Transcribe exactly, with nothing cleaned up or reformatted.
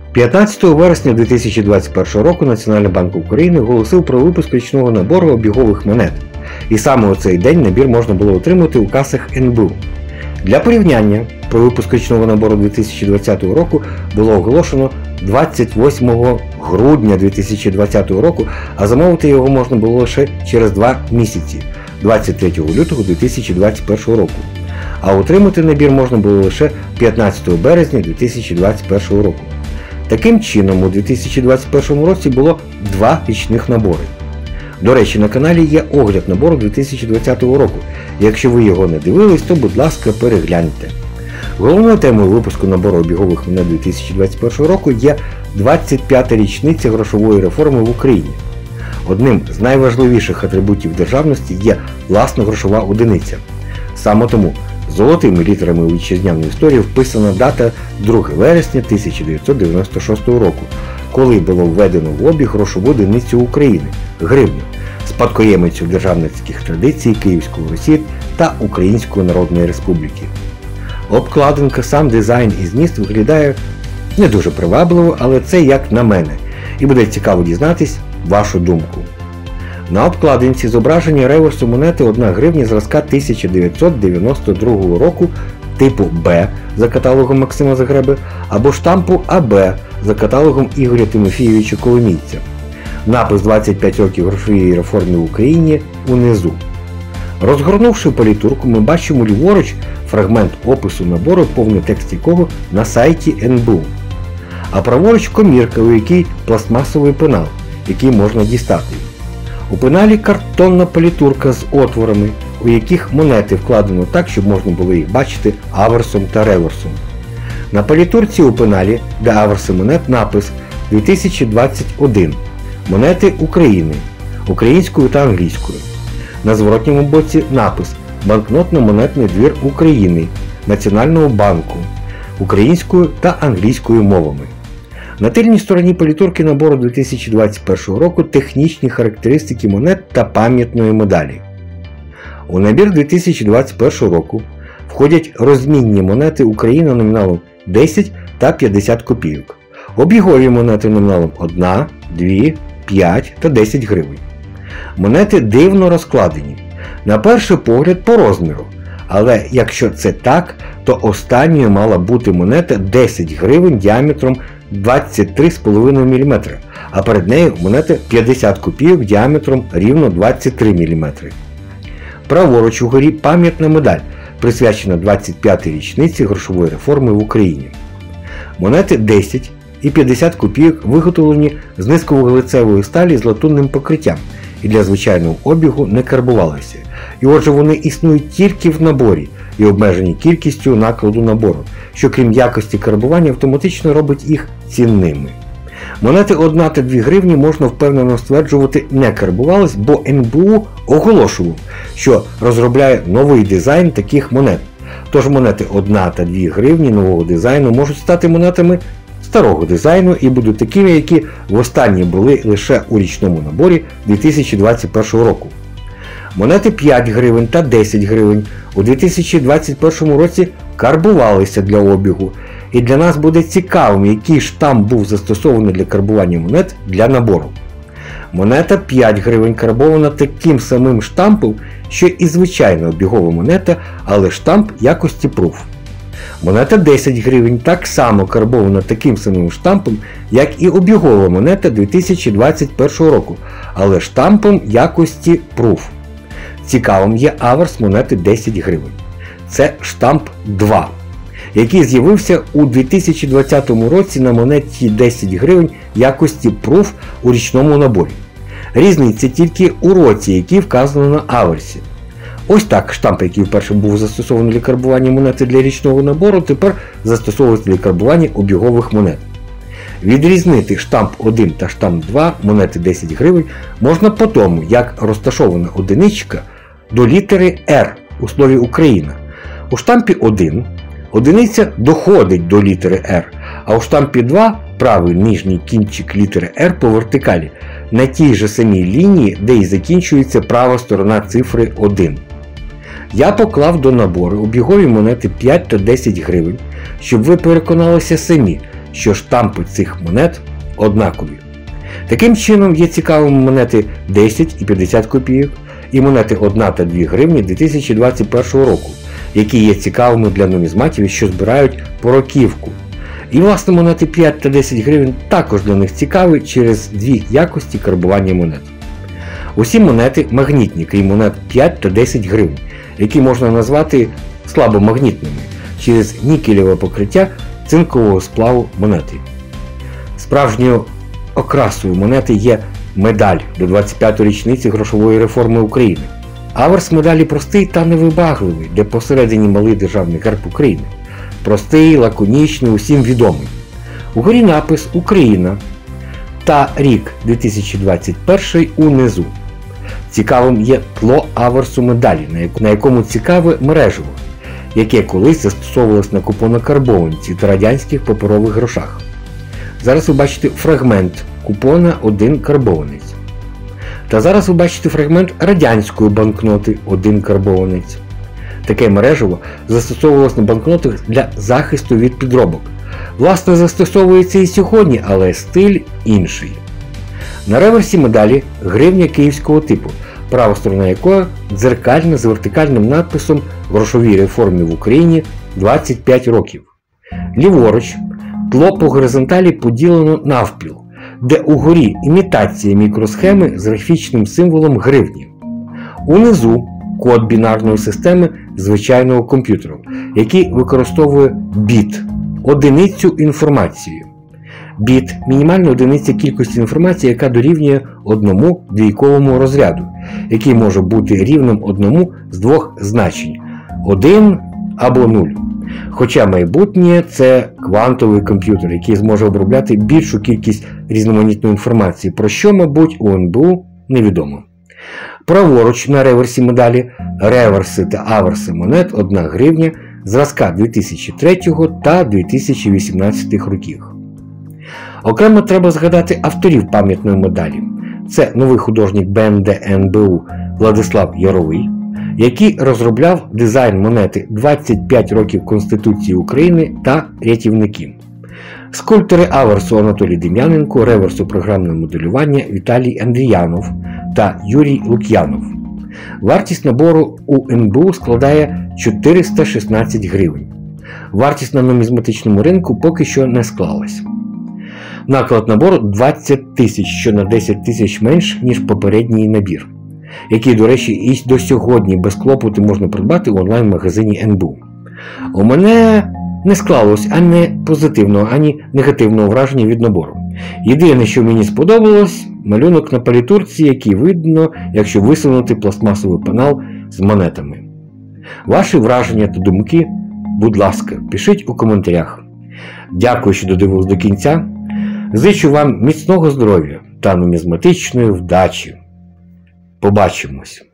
п'ятнадцятого вересня дві тисячі двадцять першого року Національний банк України оголосив про випуск річного набору обігових монет. І саме у цей день набір можна було отримати у касах ен бе у. Для порівняння, про випуск річного набору дві тисячі двадцятого року було оголошено двадцять восьмого грудня дві тисячі двадцятого року, а замовити його можна було лише через два місяці, двадцять третього лютого дві тисячі двадцять першого року. А отримати набір можна було лише п'ятнадцятого березня дві тисячі двадцять першого року. Таким чином, у дві тисячі двадцять першому році було два річних набори. До речі, на каналі є огляд набору дві тисячі двадцятого року. Якщо ви його не дивились, то будь ласка перегляньте. Головною темою випуску набору обігових монет дві тисячі двадцять першого року є двадцять п'ята річниця грошової реформи в Україні. Одним з найважливіших атрибутів державності є власна грошова одиниця. Саме тому золотими літерами у вітчизняній історії вписана дата друге вересня тисяча дев'ятсот дев'яносто шостого року, коли було введено в обіг грошову одиницю України – гривню, спадкоємицю державницьких традицій Київської Русі та Української Народної Республіки. Обкладинка, сам дизайн і зміст виглядає не дуже привабливо, але це як на мене, і буде цікаво дізнатись вашу думку. На обкладинці зображені реверсу монети одна гривня зразка тисяча дев'ятсот дев'яносто другого року типу Б за каталогом Максима Загреби або штампу а бе за каталогом Ігоря Тимофійовича Коломійця. Напис «двадцять п'ять років грошової реформи в Україні» унизу. Розгорнувши політурку, ми бачимо ліворуч фрагмент опису набору, повний текст якого на сайті ен бе у. А праворуч комірка, у якій пластмасовий пенал, який можна дістати. У пеналі картонна політурка з отворами, у яких монети вкладено так, щоб можна було їх бачити аверсом та реверсом. На політурці у пеналі, де аверси монет, напис дві тисячі двадцять один. Монети України, українською та англійською. На зворотньому боці напис «Банкнотно-монетний двір України, Національного банку», українською та англійською мовами. На тильній стороні політурки набору дві тисячі двадцять першого року технічні характеристики монет та пам'ятної медалі. У набір дві тисячі двадцять першого року входять розмінні монети України номіналом десять та п'ятдесят копійок, обігові монети номіналом одна, дві, п'ять та десять гривень. Монети дивно розкладені, на перший погляд по розміру, але якщо це так, то останньою мала бути монета десять гривень діаметром двадцять три цілих п'ять десятих міліметра, а перед нею монета п'ятдесят копійок діаметром рівно двадцять три міліметри. Праворуч угорі пам'ятна медаль, присвячена двадцять п'ятій річниці грошової реформи в Україні. Монети десять і п'ятдесят копійок виготовлені з низьковуглецевої сталі з латунним покриттям і для звичайного обігу не карбувалися. І отже вони існують тільки в наборі і обмежені кількістю накладу набору, що крім якості карбування автоматично робить їх цінними. Монети одна та дві гривні можна впевнено стверджувати не карбувались, бо ен бе у оголошував, що розробляє новий дизайн таких монет. Тож монети одна та дві гривні нового дизайну можуть стати монетами старого дизайну і будуть такими, які востаннє були лише у річному наборі дві тисячі двадцять першого року. Монети п'ять гривень та десять гривень у дві тисячі двадцять першому році карбувалися для обігу, і для нас буде цікавим, який штамп був застосований для карбування монет для набору. Монета п'ять гривень карбована таким самим штампом, що і звичайна обігова монета, але штамп якості пруф. Монета десять гривень так само карбована таким самим штампом, як і обігова монета дві тисячі двадцять першого року, але штампом якості пруф. Цікавим є аверс монети десять гривень. Це штамп два, який з'явився у дві тисячі двадцятому році на монеті десять гривень якості пруф у річному наборі. Різниця тільки у році, який вказано на аверсі. Ось так штамп, який вперше був застосований для карбування монети для річного набору, тепер застосовується для карбування обігових монет. Відрізнити штамп один та штамп два монети десять гривень можна по тому, як розташована одиничка до літери Р у слові Україна. У штампі один одиниця доходить до літери Р, а у штампі два правий нижній кінчик літери Р по вертикалі на тій же самій лінії, де і закінчується права сторона цифри один. Я поклав до набору обігові монети п'ять та десять гривень, щоб ви переконалися самі, що штампи цих монет однакові. Таким чином є цікавими монети десять і п'ятдесят копійок і монети одна та дві гривні дві тисячі двадцять першого року, які є цікавими для нумізматів, що збирають пороківку. І власне монети п'ять та десять гривень також для них цікаві через дві якості карбування монет. Усі монети магнітні, крім монет п'ять та десять гривень, які можна назвати слабомагнітними через нікелеве покриття цинкового сплаву монети. Справжньою окрасою монети є медаль до двадцять п'ятої річниці грошової реформи України. Аверс медалі простий та невибагливий, де посередині малий державний герб України. Простий, лаконічний, усім відомий. Угорі напис «Україна» та рік дві тисячі двадцять перший унизу. Цікавим є тло аверсу медалі, на якому цікаве мережево, яке колись застосовувалось на купонокарбованці та радянських паперових грошах. Зараз ви бачите фрагмент купона один карбованець. Та зараз ви бачите фрагмент радянської банкноти один карбованець. Таке мережево застосовувалось на банкнотах для захисту від підробок. Власне, застосовується і сьогодні, але стиль інший. На реверсі медалі гривня київського типу, права сторона якої дзеркальна з вертикальним надписом «Грошовій реформі в Україні двадцять п'ять років». Ліворуч тло по горизонталі поділено навпіл, де угорі імітація мікросхеми з графічним символом гривні. Унизу код бінарної системи звичайного комп'ютеру, який використовує біт – одиницю інформації. Біт – мінімальна одиниця кількості інформації, яка дорівнює одному двійковому розряду, який може бути рівним одному з двох значень – один або нуль. Хоча майбутнє – це квантовий комп'ютер, який зможе обробляти більшу кількість різноманітної інформації, про що, мабуть, у ен бе у невідомо. Праворуч на реверсі медалі реверси та аверси монет одна гривня зразка дві тисячі третього та дві тисячі вісімнадцятого років. Окремо треба згадати авторів пам'ятної медалі. Це новий художник бе ен де ен бе у Владислав Яровий, який розробляв дизайн монети двадцять п'ять років Конституції України та рятівники. Скульптори аверсу Анатолій Дем'яненко, реверсу програмне моделювання Віталій Андріянов та Юрій Лук'янов. Вартість набору у ен бе у складає чотириста шістнадцять гривень. Вартість на нумізматичному ринку поки що не склалась. Наклад набору двадцять тисяч, що на десять тисяч менш, ніж попередній набір, який, до речі, і до сьогодні без клопоту можна придбати в онлайн-магазині ен бе у. У мене не склалось ані позитивного, ані негативного враження від набору. Єдине, що мені сподобалось – малюнок на палітурці, який видно, якщо висунути пластмасовий панал з монетами. Ваші враження та думки, будь ласка, пишіть у коментарях. Дякую, що додивились до кінця. Зичу вам міцного здоров'я та нумізматичної вдачі. Побачимось!